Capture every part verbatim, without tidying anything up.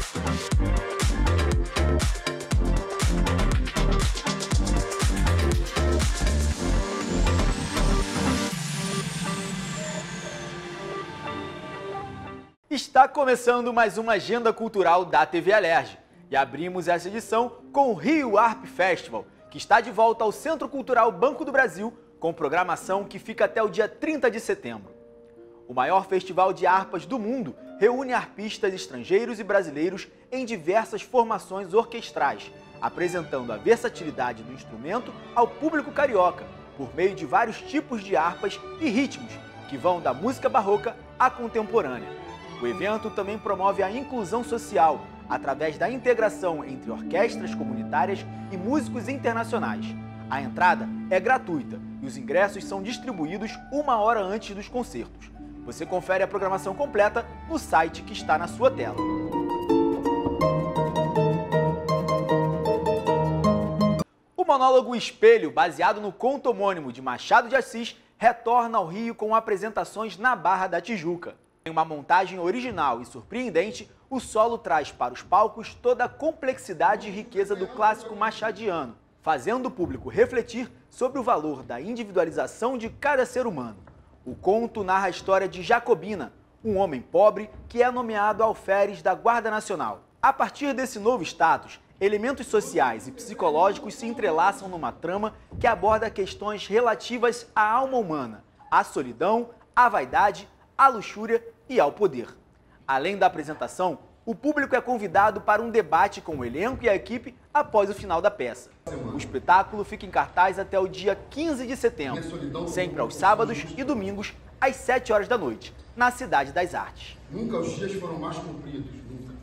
Está começando mais uma agenda cultural da T V Alerj e abrimos essa edição com o Rio Harp Festival, que está de volta ao Centro Cultural Banco do Brasil, com programação que fica até o dia trinta de setembro. O maior festival de harpas do mundo reúne arpistas estrangeiros e brasileiros em diversas formações orquestrais, apresentando a versatilidade do instrumento ao público carioca, por meio de vários tipos de harpas e ritmos, que vão da música barroca à contemporânea. O evento também promove a inclusão social, através da integração entre orquestras comunitárias e músicos internacionais. A entrada é gratuita e os ingressos são distribuídos uma hora antes dos concertos. Você confere a programação completa no site que está na sua tela. O monólogo Espelho, baseado no conto homônimo de Machado de Assis, retorna ao Rio com apresentações na Barra da Tijuca. Em uma montagem original e surpreendente, o solo traz para os palcos toda a complexidade e riqueza do clássico machadiano, fazendo o público refletir sobre o valor da individualização de cada ser humano. O conto narra a história de Jacobina, um homem pobre que é nomeado alferes da Guarda Nacional. A partir desse novo status, elementos sociais e psicológicos se entrelaçam numa trama que aborda questões relativas à alma humana, à solidão, à vaidade, à luxúria e ao poder. Além da apresentação, o público é convidado para um debate com o elenco e a equipe após o final da peça. O espetáculo fica em cartaz até o dia quinze de setembro, sempre aos sábados e domingos, às sete horas da noite, na Cidade das Artes. Nunca os dias foram mais compridos, nunca.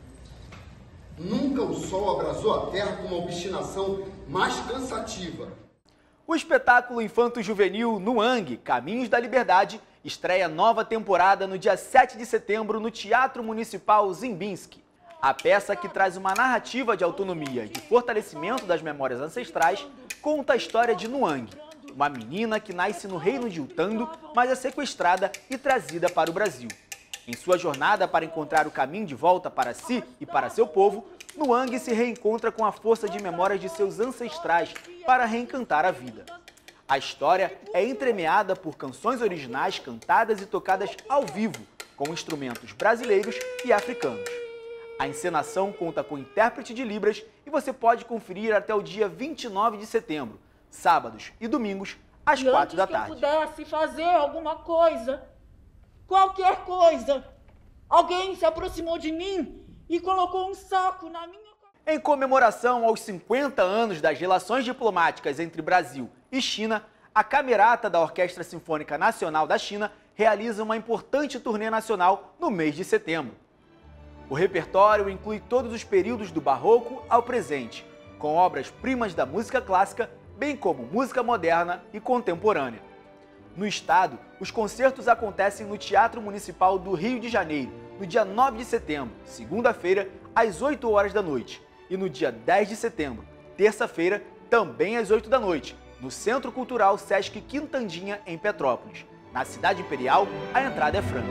Nunca o sol abrasou a terra com uma obstinação mais cansativa. O espetáculo infanto-juvenil Nuang, Caminhos da Liberdade, estreia nova temporada no dia sete de setembro no Teatro Municipal Zimbinski. A peça, que traz uma narrativa de autonomia e de fortalecimento das memórias ancestrais, conta a história de Nuang, uma menina que nasce no reino de Utando, mas é sequestrada e trazida para o Brasil. Em sua jornada para encontrar o caminho de volta para si e para seu povo, Nuang se reencontra com a força de memórias de seus ancestrais para reencantar a vida. A história é entremeada por canções originais cantadas e tocadas ao vivo, com instrumentos brasileiros e africanos. A encenação conta com intérprete de Libras e você pode conferir até o dia vinte e nove de setembro, sábados e domingos, às quatro da tarde. Se eu pudesse fazer alguma coisa, qualquer coisa, alguém se aproximou de mim e colocou um saco na minha... Em comemoração aos cinquenta anos das relações diplomáticas entre Brasil e China, a Camerata da Orquestra Sinfônica Nacional da China realiza uma importante turnê nacional no mês de setembro. O repertório inclui todos os períodos do Barroco ao presente, com obras-primas da música clássica, bem como música moderna e contemporânea. No estado, os concertos acontecem no Teatro Municipal do Rio de Janeiro, no dia nove de setembro, segunda-feira, às oito horas da noite. E no dia dez de setembro, terça-feira, também às oito da noite, no Centro Cultural Sesc Quintandinha, em Petrópolis. Na Cidade Imperial, a entrada é franca.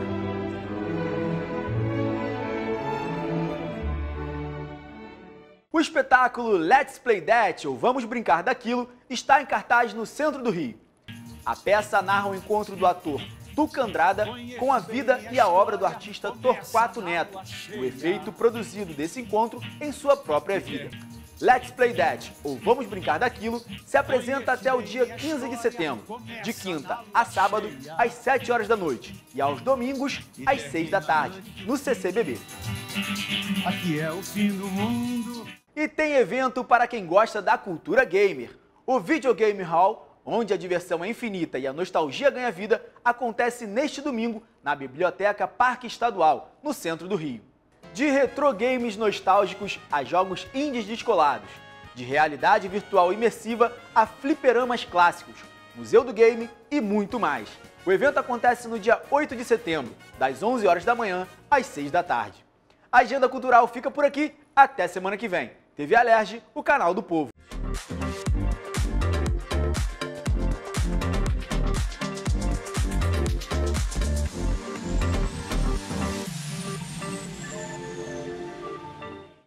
O espetáculo Let's Play That, ou Vamos Brincar Daquilo, está em cartaz no centro do Rio. A peça narra o encontro do ator Tuca Andrada com a vida e a obra do artista Torquato Neto, o efeito produzido desse encontro em sua própria vida. Let's Play That, ou Vamos Brincar Daquilo, se apresenta até o dia quinze de setembro, de quinta a sábado, às sete horas da noite, e aos domingos, às seis da tarde, no C C B B. Aqui é o fim do mundo. E tem evento para quem gosta da cultura gamer. O Videogame Hall, onde a diversão é infinita e a nostalgia ganha vida, acontece neste domingo na Biblioteca Parque Estadual, no centro do Rio. De retro games nostálgicos a jogos indies descolados, de realidade virtual imersiva a fliperamas clássicos, museu do game e muito mais. O evento acontece no dia oito de setembro, das onze horas da manhã às seis da tarde. A agenda cultural fica por aqui, até semana que vem. T V Alerj, o canal do povo.